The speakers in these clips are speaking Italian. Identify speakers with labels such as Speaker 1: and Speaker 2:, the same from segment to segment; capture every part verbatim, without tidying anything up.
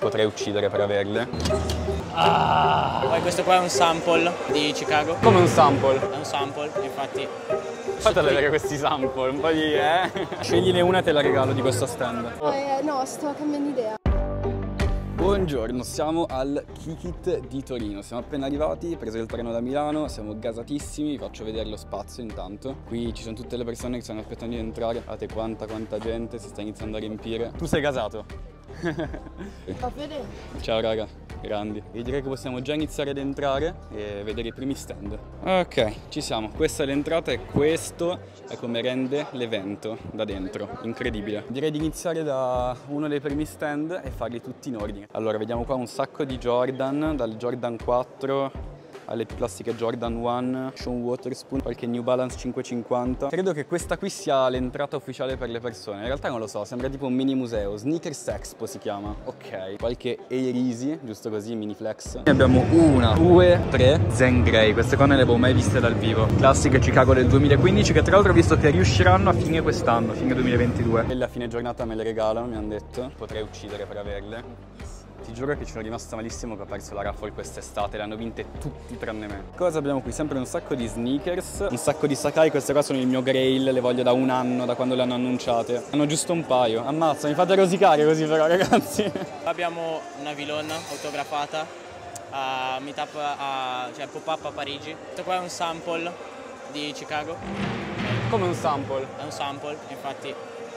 Speaker 1: potrei uccidere per averle.
Speaker 2: Ah. Poi questo qua è un sample di Chicago.
Speaker 1: Come un sample?
Speaker 2: È un sample, infatti.
Speaker 1: Fate vedere questi sample, un po' di eh. Scegliene una e te la regalo di questo stand.
Speaker 3: Eh, no, sto cambiando idea.
Speaker 1: Buongiorno, siamo al Kikit di Torino. Siamo appena arrivati, preso il treno da Milano, siamo gasatissimi, vi faccio vedere lo spazio intanto. Qui ci sono tutte le persone che stanno aspettando di entrare. Guardate quanta quanta gente, si sta iniziando a riempire. Tu sei gasato?
Speaker 3: Fa vedere.
Speaker 1: Ciao raga, grandi. E direi che possiamo già iniziare ad entrare e vedere i primi stand. Ok, ci siamo. Questa è l'entrata e questo è come rende l'evento da dentro. Incredibile. Direi di iniziare da uno dei primi stand e farli tutti in ordine. Allora, vediamo qua un sacco di Jordan, dal Jordan quattro alle più classiche Jordan uno, Sean Waterspoon, qualche New Balance cinquecentocinquanta. Credo che questa qui sia l'entrata ufficiale per le persone. In realtà non lo so, sembra tipo un mini museo. Sneakers Expo si chiama. Ok, qualche Air Easy, giusto così, mini flex. Ne abbiamo una, due, tre Zen Grey. Queste qua non le avevo mai viste dal vivo. Classiche Chicago del duemilaquindici, che tra l'altro ho visto che riusciranno a fine quest'anno, fine duemilaventidue. E a fine giornata me le regalano, mi hanno detto. Potrei uccidere per averle. Ti giuro che ci sono rimasto malissimo che ho perso la raffle quest'estate, le hanno vinte tutti tranne me. Cosa abbiamo qui? Sempre un sacco di sneakers, un sacco di Sakai, queste qua sono il mio grail, le voglio da un anno, da quando le hanno annunciate. Hanno giusto un paio. Ammazza, mi fate rosicare così però ragazzi.
Speaker 2: Abbiamo una Villon autografata a Meetup, a, cioè pop-up a Parigi. Questo qua è un sample di Chicago.
Speaker 1: Come un sample?
Speaker 2: È un sample, infatti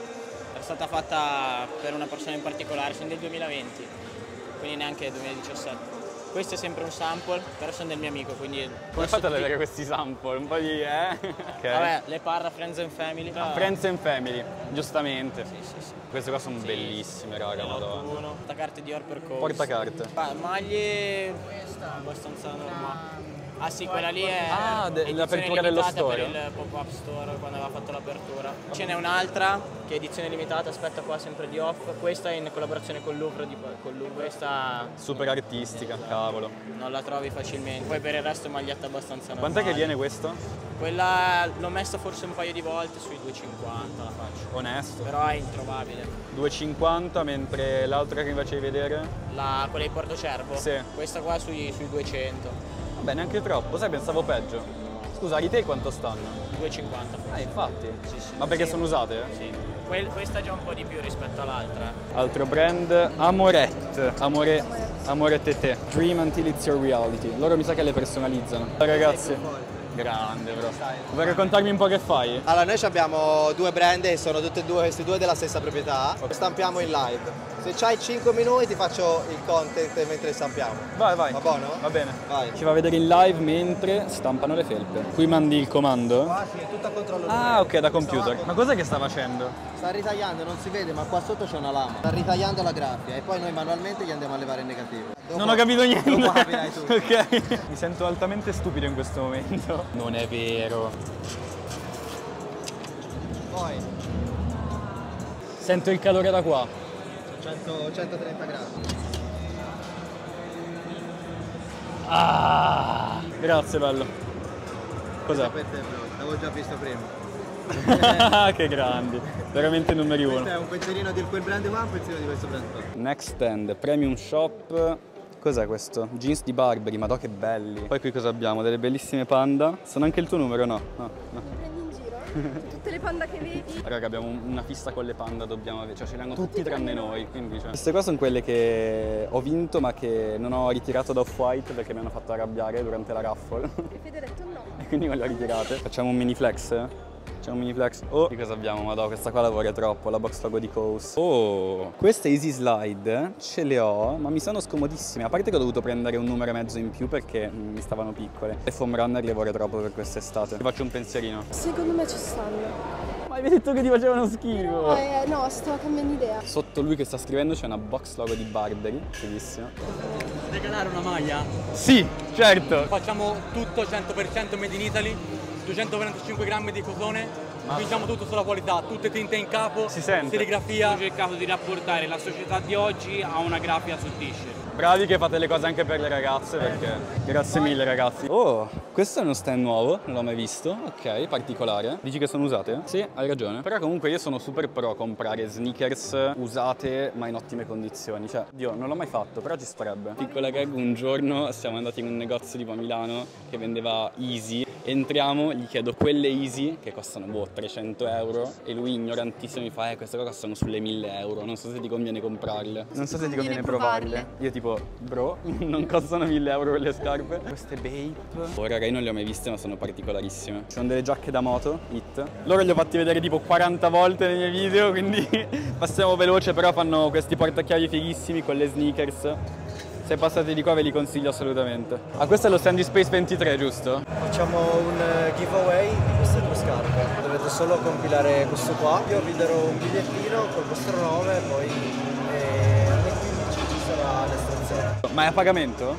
Speaker 2: è stata fatta per una persona in particolare, sono del duemilaventi. Quindi neanche duemiladiciassette. Questo è sempre un sample, però sono del mio amico, quindi...
Speaker 1: Come fate a vedere questi sample? Un po' di eh? Okay.
Speaker 2: Vabbè, le parla Friends and Family.
Speaker 1: Ah, Friends and Family, giustamente.
Speaker 2: Sì, sì, sì.
Speaker 1: Queste qua sono
Speaker 2: sì,
Speaker 1: bellissime, raga, madonna.
Speaker 2: Portacarte Dior per Coast.
Speaker 1: Portacarte.
Speaker 2: Ah, maglie abbastanza normali. Ah sì, quella lì è
Speaker 1: ah, l'apertura dello store.
Speaker 2: Per il pop-up store quando aveva fatto l'apertura. Ce n'è un'altra che è edizione limitata, aspetta qua, sempre di Off. Questa è in collaborazione con Louvre, di, con Louvre. Questa
Speaker 1: super artistica, cavolo.
Speaker 2: Non la trovi facilmente. Poi per il resto è maglietta abbastanza normale.
Speaker 1: Quant'è che viene questo?
Speaker 2: Quella l'ho messa forse un paio di volte, sui due e cinquanta la faccio.
Speaker 1: Onesto.
Speaker 2: Però è introvabile.
Speaker 1: due e cinquanta, mentre l'altra che mi facevi vedere?
Speaker 2: La, quella di Portocervo?
Speaker 1: Sì.
Speaker 2: Questa qua sui, sui duecento.
Speaker 1: Vabbè, neanche troppo, sai, pensavo peggio. Scusa, di te quanto stanno?
Speaker 2: due e cinquanta.
Speaker 1: Ah, infatti?
Speaker 2: Sì, sì.
Speaker 1: Ma perché
Speaker 2: sì.
Speaker 1: sono usate?
Speaker 2: Sì. Que questa già un po' di più rispetto all'altra.
Speaker 1: Altro brand, Amorette. Amore, Amorette te. Dream until it's your reality. Loro mi sa che le personalizzano. Ragazzi, grande bro. Vuoi raccontarmi un po' che fai?
Speaker 4: Allora, noi abbiamo due brand e sono tutte e due, questi due della stessa proprietà. Stampiamo in live. Se c'hai cinque minuti ti faccio il content mentre stampiamo.
Speaker 1: Vai, vai.
Speaker 4: Va buono?
Speaker 1: Va bene.
Speaker 4: Vai.
Speaker 1: Ci fa vedere in live mentre stampano le felpe. Qui mandi il comando?
Speaker 4: Qua sì, è tutto a controllo.
Speaker 1: Ah, ok, da computer. Ma cos'è che sta facendo?
Speaker 4: Sta ritagliando, non si vede, ma qua sotto c'è una lama. Sta ritagliando la grafia e poi noi manualmente gli andiamo a levare il negativo. Dopo,
Speaker 1: non ho capito niente.
Speaker 4: Dopo capirai tu.
Speaker 1: Ok. Mi sento altamente stupido in questo momento. Non è vero.
Speaker 4: Poi.
Speaker 1: Sento il calore da qua.
Speaker 4: cento, centotrenta gradi.
Speaker 1: Ah, grazie bello. Cos'è?
Speaker 4: Per te, bro. L'avevo già visto prima.
Speaker 1: Che grandi, veramente numeri uno.
Speaker 4: Questo è un pensierino di quel brand qua, un pensierino di questo brand qua.
Speaker 1: Next stand, Premium Shop. Cos'è questo? Jeans di Burberry, madò che belli. Poi qui cosa abbiamo? Delle bellissime panda. Sono anche il tuo numero, no? No, no.
Speaker 3: Mi prendi in giro? Tutte le panda che vedi?
Speaker 1: Raga, abbiamo una fissa con le panda, dobbiamo avere, cioè ce le hanno tutti tranne noi, quindi cioè. Queste qua sono quelle che ho vinto ma che non ho ritirato da Off-White perché mi hanno fatto arrabbiare durante la raffle.
Speaker 3: E Fede ha detto no.
Speaker 1: E quindi me le ho ritirate. Facciamo un mini flex? C'è un mini flex. Oh, di cosa abbiamo? Madò, questa qua lavora troppo, la box logo di Coast. Oh, queste Easy Slide ce le ho, ma mi sono scomodissime. A parte che ho dovuto prendere un numero e mezzo in più perché mi stavano piccole. Le foam runner lavora troppo per quest'estate. Ti faccio un pensierino.
Speaker 3: Secondo me ci stanno.
Speaker 1: Ma hai detto che ti facevano schifo.
Speaker 3: No, eh, no, sto cambiando idea.
Speaker 1: Sotto lui che sta scrivendo c'è una box logo di Burberry, bellissima.
Speaker 5: Regalare una maglia?
Speaker 1: Sì, certo.
Speaker 5: Facciamo tutto cento per cento made in Italy, duecentoquarantacinque grammi di cotone, Diciamo tutto sulla qualità, tutte tinte in capo,
Speaker 1: Si sente.
Speaker 5: serigrafia.
Speaker 6: Ho cercato di rapportare la società di oggi a una grafica su t-shirt.
Speaker 1: Bravi che fate le cose anche per le ragazze, perché grazie mille ragazzi. Oh, questo è uno stand nuovo, non l'ho mai visto. Ok, particolare. Dici che sono usate? Sì, hai ragione. Però comunque io sono super pro a comprare sneakers usate ma in ottime condizioni. Cioè, Dio, non l'ho mai fatto, però ci starebbe. Piccola gag, un giorno siamo andati in un negozio tipo a Milano che vendeva Easy. Entriamo, gli chiedo quelle Easy che costano boh trecento euro e lui ignorantissimo mi fa eh queste qua costano sulle mille euro, non so se ti conviene comprarle, non so se ti conviene provarle. Io tipo bro non costano mille euro quelle scarpe. Queste Bape, oh raga, io non le ho mai viste ma sono particolarissime. Ci sono delle giacche da moto, Hit. Loro li ho fatti vedere tipo quaranta volte nei miei video, quindi passiamo veloce, però fanno questi portachiavi fighissimi con le sneakers. Se passate di qua ve li consiglio assolutamente. Ah, questo è lo stand di Space ventitré, giusto?
Speaker 4: Facciamo un giveaway di queste due scarpe. Dovete solo compilare questo qua. Io vi darò un bigliettino col vostro nome, poi eh, alle quindici ci sarà l'estrazione.
Speaker 1: Ma è a pagamento?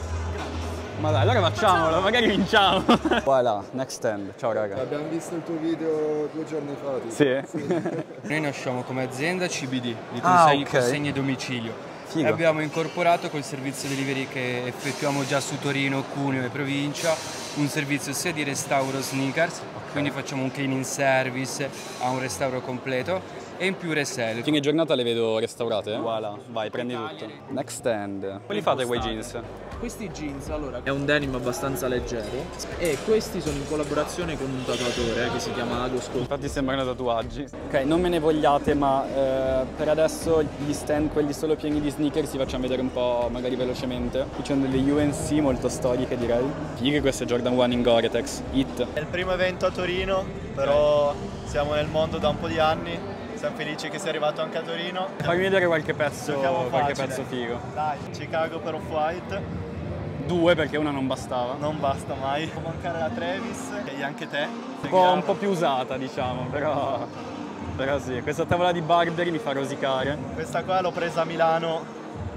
Speaker 1: Ma dai, allora facciamolo, magari vinciamo. Voilà, next stand. Ciao raga.
Speaker 7: Abbiamo visto il tuo video due giorni fa. Tipo.
Speaker 1: Sì?
Speaker 7: Sì.
Speaker 8: Noi nasciamo come azienda C B D, di
Speaker 1: Ah,
Speaker 8: consegni,
Speaker 1: ok.
Speaker 8: consegni a domicilio.
Speaker 1: Figo.
Speaker 8: E abbiamo incorporato col servizio delivery che effettuiamo già su Torino, Cuneo e provincia, un servizio sia di restauro sneakers, quindi facciamo un cleaning service a un restauro completo, e in più resell.
Speaker 1: Fine giornata le vedo restaurate? Voilà, vai, prendi tutto. Next stand. Quali fate quei jeans?
Speaker 6: Questi jeans, allora, è un denim abbastanza leggero e questi sono in collaborazione con un tatuatore eh, che si chiama Agosco.
Speaker 1: Infatti sembrano tatuaggi. Ok, non me ne vogliate, ma eh, per adesso gli stand, quelli solo pieni di sneakers, li facciamo vedere un po' magari velocemente. Qui c'è delle U N C molto storiche, direi. Fighe queste Jordan uno in Gore-Tex. Hit.
Speaker 9: È il primo evento a Torino, però siamo nel mondo da un po' di anni. Siamo felici che sia arrivato anche a Torino.
Speaker 1: Fammi vedere qualche pezzo,
Speaker 9: Giochiamo
Speaker 1: qualche
Speaker 9: facile.
Speaker 1: pezzo figo.
Speaker 9: Dai, Chicago per Off-White.
Speaker 1: Due perché una non bastava.
Speaker 9: Non basta mai. Può mancare la Travis e anche te.
Speaker 1: Un po', un po' più usata, diciamo, però, però sì. Questa tavola di Burberry mi fa rosicare.
Speaker 9: Questa qua l'ho presa a Milano,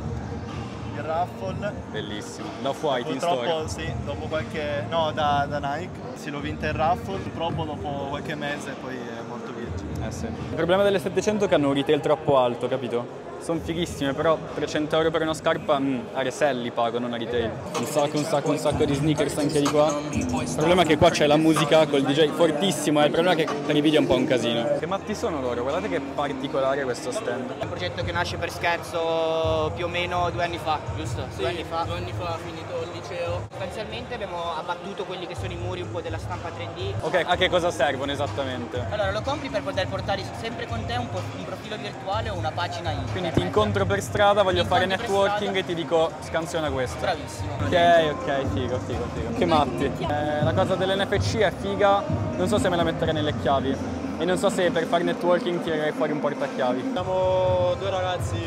Speaker 9: il raffle.
Speaker 1: Bellissimo. Da Off-White in storia.
Speaker 9: Purtroppo sì, dopo qualche... no, da, da Nike. Sì, l'ho vinta il raffle, purtroppo dopo qualche mese poi è molto virgine.
Speaker 1: Eh sì. Il problema delle settecento è che hanno un retail troppo alto, capito? Sono fighissime, però trecento euro per una scarpa mh, a resell li pago, non a retail. Un sacco, un sacco, un sacco di sneakers anche di qua. Il problema è che qua c'è la musica col D J fortissimo, eh. Il problema è che per i video è un po' un casino. Che matti sono loro, guardate che particolare questo stand.
Speaker 2: È un progetto che nasce per scherzo più o meno due anni fa, giusto?
Speaker 6: Sì,
Speaker 2: due anni fa.
Speaker 6: due anni fa ho finito il liceo.
Speaker 2: Sostanzialmente abbiamo abbattuto quelli che sono i muri un po' della stampa tre D.
Speaker 1: Ok, a che cosa servono esattamente?
Speaker 2: Allora lo compri per poter portare sempre con te un, po- un profilo virtuale o una pagina internet.
Speaker 1: Quindi ti incontro per strada, voglio
Speaker 2: Ti
Speaker 1: fare
Speaker 2: incontri per
Speaker 1: networking
Speaker 2: strada.
Speaker 1: e ti dico scansiona questo.
Speaker 2: Bravissimo.
Speaker 1: Ok, ok, figo, figo, figo. Che matti. Eh, la cosa dell'N F C è figa, non so se me la metterei nelle chiavi. E non so se per fare networking tirerei fuori un portachiavi.
Speaker 9: Siamo due ragazzi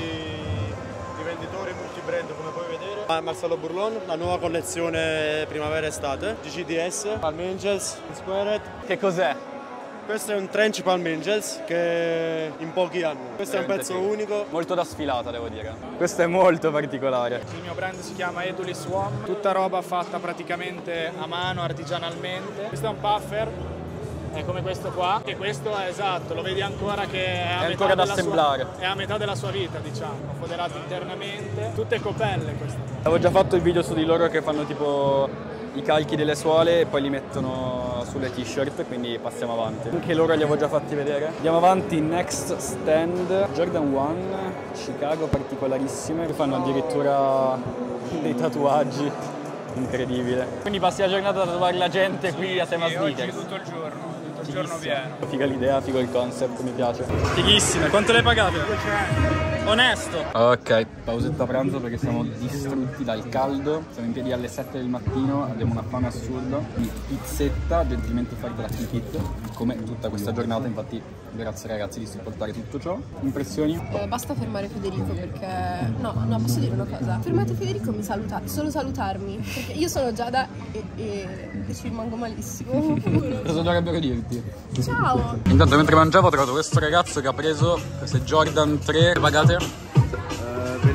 Speaker 9: rivenditori multibrand, come puoi vedere. Marcello Burlon, la nuova collezione primavera-estate. G C D S, Palm Angels, Inspired.
Speaker 1: Che cos'è?
Speaker 9: Questo è un trench Palm Angels che in pochi anni. Questo è un
Speaker 1: Veramente
Speaker 9: pezzo
Speaker 1: figo.
Speaker 9: unico.
Speaker 1: Molto da sfilata, devo dire. Questo è molto particolare.
Speaker 6: Il mio brand si chiama Eduli Swan, tutta roba fatta praticamente a mano, artigianalmente. Questo è un puffer, è come questo qua, e questo è esatto, lo vedi ancora che è, a
Speaker 1: È
Speaker 6: metà
Speaker 1: ancora da
Speaker 6: della sua-
Speaker 1: assemblare.
Speaker 6: è a metà della sua vita, diciamo, foderato internamente, tutte copelle queste.
Speaker 1: Avevo già fatto il video su di loro che fanno tipo i calchi delle suole e poi li mettono sulle t-shirt, quindi passiamo avanti. Anche loro li avevo già fatti vedere. Andiamo avanti, next stand, Jordan uno, Chicago, particolarissime, che fanno addirittura dei tatuaggi, incredibile. Quindi passi la giornata a tatuare la gente qui a tema sneakers.
Speaker 6: tutto il giorno, tutto il giorno pieno.
Speaker 1: Figa l'idea, figo il concept, mi piace. Fighissime, quanto le pagate? Onesto! Ok, pausetta pranzo perché siamo distrutti dal caldo. Siamo in piedi alle sette del mattino, abbiamo una fame assurda. Quindi pizzetta, gentilmente offerta da Kikit, come tutta questa giornata. Infatti grazie ragazzi di supportare tutto ciò. Impressioni?
Speaker 3: Eh, basta fermare Federico perché... No, no, posso dire una cosa? Fermate Federico, mi saluta, solo salutarmi. Perché io sono Giada e, e, e ci rimango malissimo.
Speaker 1: Cosa dovrebbero dirti?
Speaker 3: Ciao!
Speaker 1: Intanto mentre mangiavo ho trovato questo ragazzo che ha preso queste Jordan tre. Le pagate?
Speaker 7: Uh,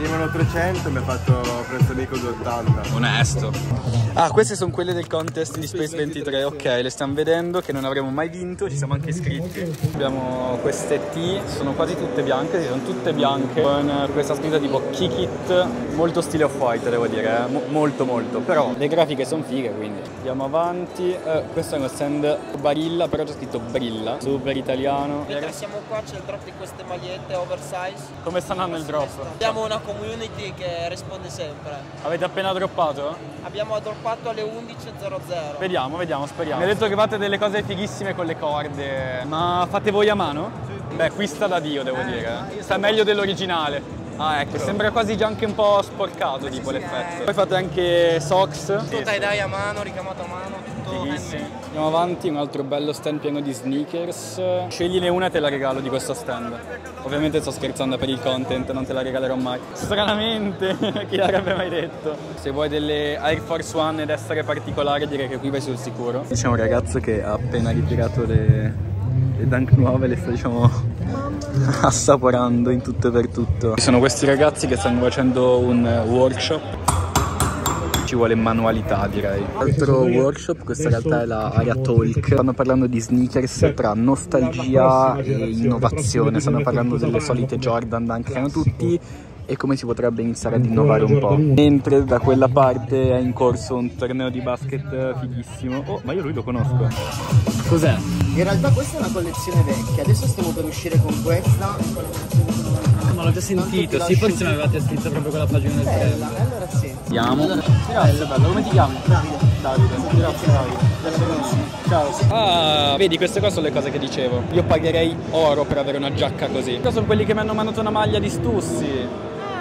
Speaker 9: venivano trecento e mi ha fatto prezzo amico duecentottanta.
Speaker 1: Onesto. Ah, queste sono quelle del contest di Space ventitré, ok, le stiamo vedendo che non avremo mai vinto, ci siamo anche iscritti. Abbiamo queste T, sono quasi tutte bianche, sono tutte bianche, con questa scritta tipo Kick It, molto stile Off-White devo dire, eh? Mo molto molto, però le grafiche sono fighe, quindi andiamo avanti. Eh, questo è uno stand Barilla, però c'è scritto Brilla, super italiano.
Speaker 10: Mentre siamo qua c'è il drop di queste magliette oversize.
Speaker 1: Come sta andando il drop?
Speaker 10: Abbiamo una community che risponde sempre.
Speaker 1: Avete appena droppato?
Speaker 10: Abbiamo droppato alle undici e zero zero.
Speaker 1: Vediamo, vediamo, speriamo. Mi ha detto che fate delle cose fighissime con le corde, ma fate voi a mano? Sì. Beh, qui sta da Dio, devo eh, dire. Sta meglio dell'originale. Ah, ecco, sembra quasi già anche un po' sporcato, tipo l'effetto. Poi fate anche socks.
Speaker 10: Tutto tie-dye a mano, ricamato a mano, tutto
Speaker 1: fighissimo. Andiamo avanti, un altro bello stand pieno di sneakers. Scegliene una e te la regalo di questo stand. Ovviamente sto scherzando per il content, non te la regalerò mai. Stranamente, chi l'avrebbe mai detto? Se vuoi delle Air Force One ed essere particolare, direi che qui vai sul sicuro. C'è un ragazzo che ha appena ritirato le, le Dunk nuove, le sta diciamo assaporando in tutto e per tutto. Ci sono questi ragazzi che stanno facendo un workshop. Ci vuole manualità, direi. Altro workshop, questa in realtà è la Area Talk. Stanno parlando di sneakers tra nostalgia e innovazione. Stanno parlando delle solite Jordan Dunk che hanno tutti e come si potrebbe iniziare ad innovare un po'. Mentre da quella parte è in corso un torneo di basket fighissimo. Oh, ma io lui lo conosco. Cos'è?
Speaker 10: In realtà questa è una collezione vecchia, adesso stiamo per uscire con questa.
Speaker 1: Ma l'ho già sentito, sì, forse mi avevate scritto proprio con la pagina del
Speaker 10: Bella, allora sì.
Speaker 1: Andiamo. Grazie, bello, come ti chiami? Davide. Davide, grazie Davide. Ciao. Ah, vedi, queste qua sono le cose che dicevo. Io pagherei oro per avere una giacca così. Questi sono quelli che mi hanno mandato una maglia di Stussi.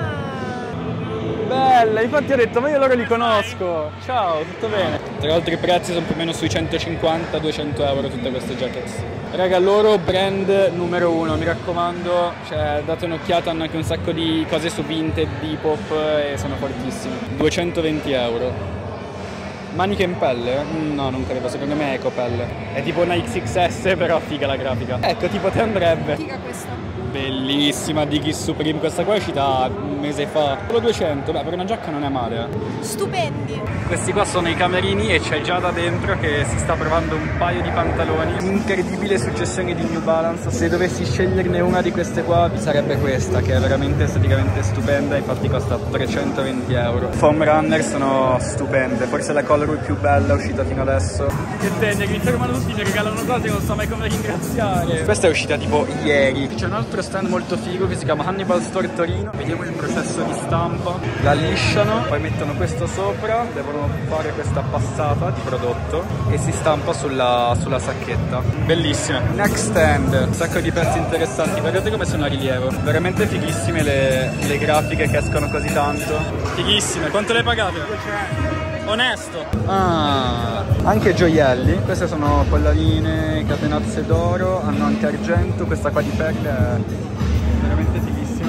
Speaker 1: Bella, infatti ho detto, ma io loro li conosco. Ciao, tutto bene? Tra l'altro i prezzi sono più o meno sui centocinquanta duecento euro tutte queste jackets. Raga, loro brand numero uno, mi raccomando, cioè date un'occhiata, hanno anche un sacco di cose su Vinted, Depop e sono fortissimi. duecentoventi euro. Maniche in pelle? No, non credo, secondo me è ecopelle. È tipo una X X S, però figa la grafica. Ecco, tipo te andrebbe.
Speaker 3: Figa questa.
Speaker 1: Bellissima di Kiss Supreme, questa qua è uscita un mese fa. Solo duecento, beh, per una giacca non è male, eh.
Speaker 3: Stupendi.
Speaker 1: Questi qua sono i camerini e c'è Giada dentro che si sta provando un paio di pantaloni. Incredibile successione di New Balance. Se dovessi sceglierne una di queste qua, sarebbe questa, che è veramente esteticamente stupenda, infatti costa trecentoventi euro. Foam Runner sono stupende, forse la colorway più bella uscita fino adesso. Che teneri, mi fermano tutti, mi regalano cose, non so mai come ringraziare. Questa è uscita tipo ieri. C'è un altro stand molto figo che si chiama Hannibal Store Torino. Vediamo il processo di stampa. La lisciano, poi mettono questo sopra, devono fare questa passata di prodotto e si stampa sulla, sulla sacchetta. Bellissime. Next stand, un sacco di pezzi interessanti. Guardate come sono a rilievo. Veramente fighissime le, le grafiche che escono così tanto. Fighissime. Quanto le pagate? Onesto. Ah, anche gioielli. Queste sono collarine, catenazze d'oro, hanno anche argento. Questa qua di perle è veramente fighissima.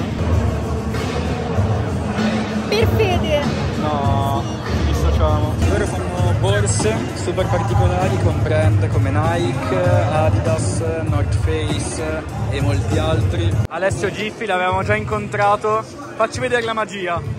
Speaker 3: Per fede.
Speaker 1: No, ci dissociamo. Loro fanno borse super particolari con brand come Nike, Adidas, North Face e molti altri. Alessio Giffi l'avevamo già incontrato. Facci vedere la magia.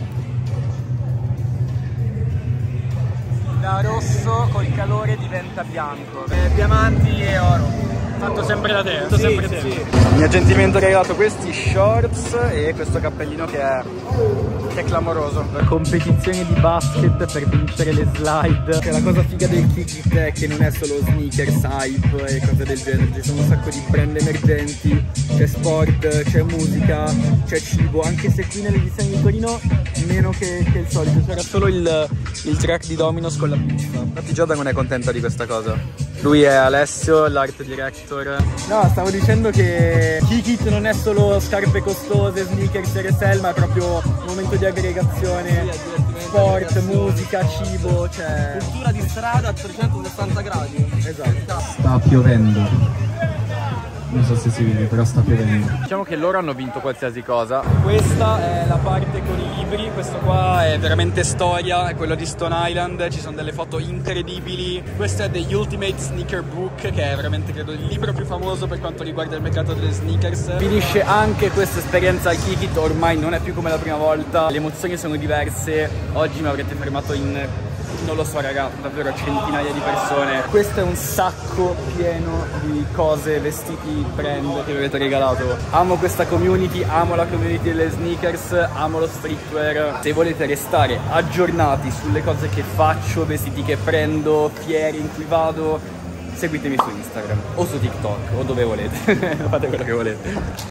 Speaker 1: Da rosso col calore diventa bianco. Eh, diamanti e oro. Fatto sempre da te, fatto sì, sempre te. Sì. Mi ha gentilmente regalato questi shorts e questo cappellino che è, che è clamoroso. Competizioni di basket per vincere le slide. Che la cosa figa del Kick It è che non è solo sneakers, hype e cose del genere. Ci sono un sacco di brand emergenti, c'è sport, c'è musica, c'è cibo. Anche se qui nell'edizione di Torino meno che, che il solito. C'era solo il, il track di Dominos con la pista. Infatti Giada non è contenta di questa cosa. Lui è Alessio, l'art director. No, stavo dicendo che Kick It non è solo scarpe costose, sneakers e resell, ma è proprio un momento di aggregazione, sport, musica, cibo, cioè...
Speaker 10: cultura di strada a trecentosessanta gradi.
Speaker 1: Esatto. Sta piovendo. non so se si vede, però sta piovendo. Diciamo che loro hanno vinto qualsiasi cosa. Questa è la parte con i libri, questo qua è veramente storia, è quello di Stone Island, ci sono delle foto incredibili. Questo è The Ultimate Sneaker Book, che è veramente credo il libro più famoso per quanto riguarda il mercato delle sneakers. Finisce anche questa esperienza al Kikit, ormai non è più come la prima volta, le emozioni sono diverse. Oggi mi avrete fermato in, non lo so raga, davvero centinaia di persone. Questo è un sacco pieno di cose, vestiti, brand che mi avete regalato. Amo questa community, amo la community delle sneakers, amo lo streetwear. Se volete restare aggiornati sulle cose che faccio, vestiti che prendo, fiere in cui vado, seguitemi su Instagram o su TikTok o dove volete. Fate quello che volete.